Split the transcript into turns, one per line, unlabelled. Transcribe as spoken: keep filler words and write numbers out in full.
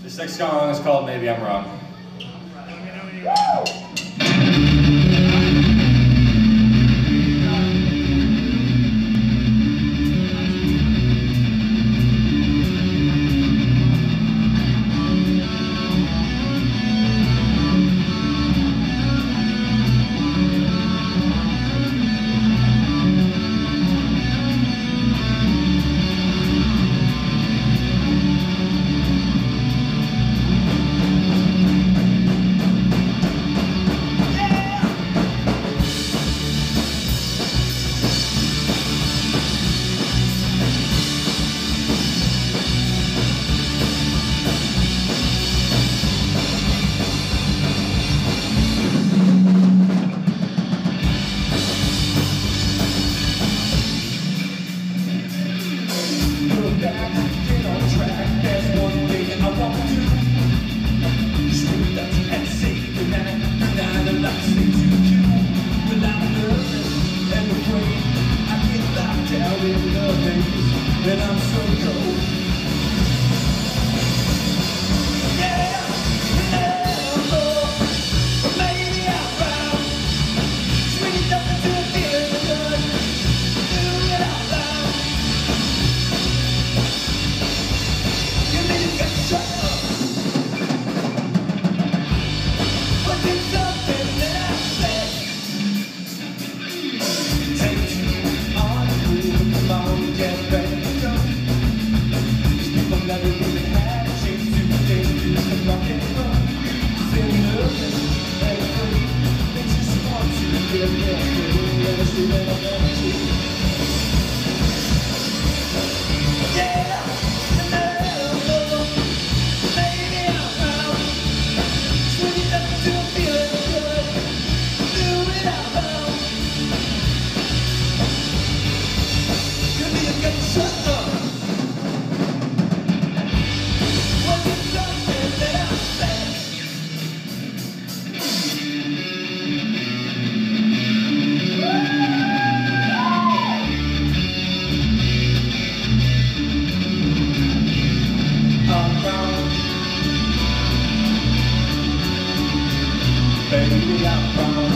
This next song is called Maybe I'm Wrong. And I'm so cold. Yeah, never, but maybe I found sweet nothing to feel good. Do it out loud. You need to get shut up. But it's something that I said. Take you on a move, come on, get ready. Never really had a chance to dance to rock and roll. They're nervous and afraid. They just want to get their way. Never see that I'm empty. Yeah, I know. Maybe I'm wrong. Sweet enough to feel good. Do it out loud. Could be a good shut up. Baby, I'm wrong.